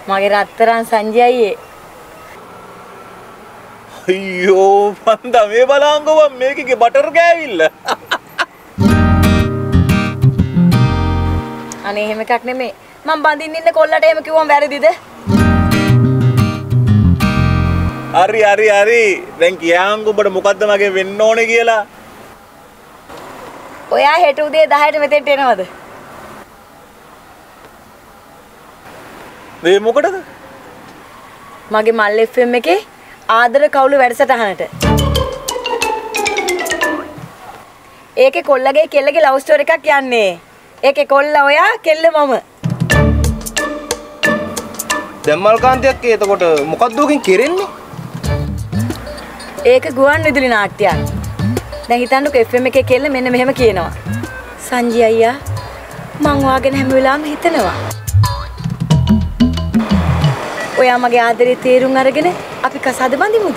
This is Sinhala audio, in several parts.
මගේ රත්තරන් සංජය අයියේ. අයියෝ මන්දා මේ බලංගෝ මේකේ බටර් ගෑවිල්ල. අනේ එහෙම එකක් නෙමෙයි. මං බඳින්න ඉන්න කොල්ලට එහෙම කිව්වම වැරදිද? හරි. දැන් කියංගු ඔබට මොකද්ද මගේ වෙන්න ඕනේ කියලා? ඔයා හෙට උදේ 10ට මෙතෙන්ට එනවද? මේ මොකටද? මගේ මල් FM එකේ ආදර කවුළු වැඩසටහනට. ඒකේ කොල්ලගේ කෙල්ලගේ ලව් ස්ටෝරි එකක් යන්නේ. ඒකේ කොල්ල ඔයා කෙල්ල මම. දැන් මල්කාන්තියක් එතකොට මොකද්ද ඔකෙන් කෙරෙන්නේ? ඒක ගුවන් විදුලි නාට්‍යයක්. දැන් හිතන්නකෝ FM එකේ කෙල්ල මෙන්න මෙහෙම කියනවා. සංජය අයියා මං වාගෙන හැම වෙලාවෙම හිතනවා. ඔයා මගේ ආදරේ තේරුම් අරගෙන අපි කසාද බඳිමුද?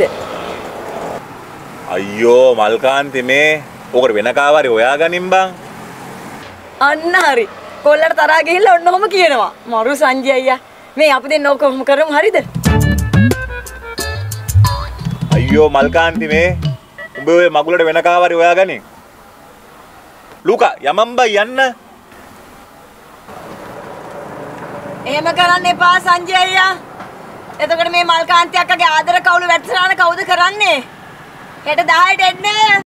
අයියෝ මල්කාන්ති මේ ඔකට වෙන කාවරි ඔයා ගනින් බං. අන්න හරි. කොල්ලට තරහා ගිහිල්ලා ඔන්න ඔහම කියනවා. මරු සංජය අයියා මේ අපි දෙන්න ඕක කොහොම කරමු හරිද? අයියෝ මල්කාන්ති මේ උඹ ඔය මගුලට වෙන කාවරි ඔයා ගනින්. ලුකා යමම් බයි යන්න. එහෙම කරන්න එපා සංජය අයියා. එතකොට මේ මල්කාන්ති අක්කගේ ආදර කවුළු වැඩසටහන කවුද කරන්නේ? හෙට 10ට එන්න.